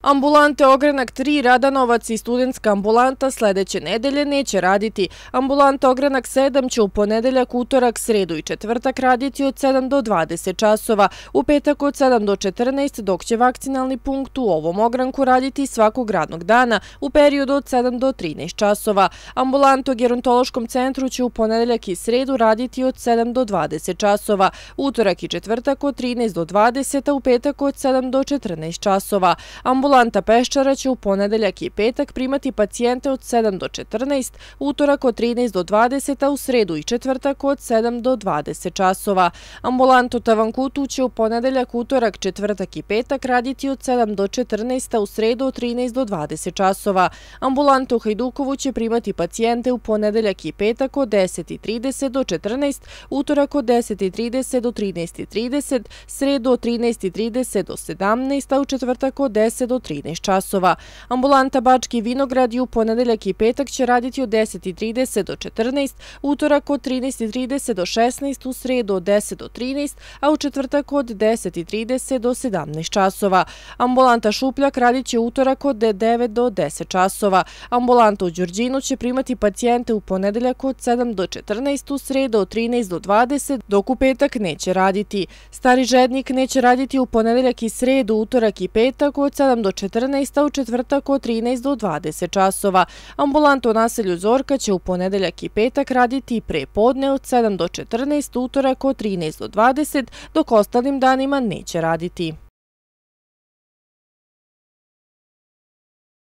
Ambulante Ogranak 3, Radanovac i studentska ambulanta sledeće nedelje neće raditi. Ambulanta Ogranak 7 će u ponedeljak, utorak, sredu i četvrtak raditi od 7 do 20 časova, u petak od 7 do 14, dok će vakcinalni punkt u ovom ogranku raditi svakog radnog dana u periodu od 7 do 13 časova. Ambulanta u gerontološkom centru će u ponedeljak i sredu raditi od 7 do 20 časova, utorak i četvrtak od 13 do 20, a u petak od 7 do 14 časova. Ambulanta Peščara će u ponedeljak i petak primati pacijente od 7 do 14, utorak od 13 do 20, a u sredu i četvrtak od 7 do 20 časova. Ambulanta u Tavankutu će u ponedeljak, utorak, četvrtak i petak raditi od 7 do 14, a u sredu od 13 do 20 časova. Ambulanta u Hajdukovu će primati pacijente u ponedeljak i petak od 10:30 do 14, utorak od 10:30 do 13:30, sredu od 13:30 do 17, a u četvrtak od 10 do 13 časova. Ambulanta Bački Vinograd u ponedeljak i petak će raditi od 10:30 do 14, utorak od 13:30 do 16, u sredu od 10 do 13, a u četvrtak od 10:30 do 17 časova. Ambulanta Šupljak radit će utorak od 9 do 10 časova. Ambulanta u Đurđinu će primati pacijente u ponedeljak od 7 do 14, u sredu od 13 do 20, dok u petak neće raditi. Stari Žednik neće raditi u ponedeljak i sredu, utorak i petak od 7 do 14, a u četvrtak od 13 do 20 časova. Ambulanta u naselju Zorka će u ponedeljak i petak raditi pre podne od 7 do 14, utorak od 13 do 20, dok ostalim danima neće raditi.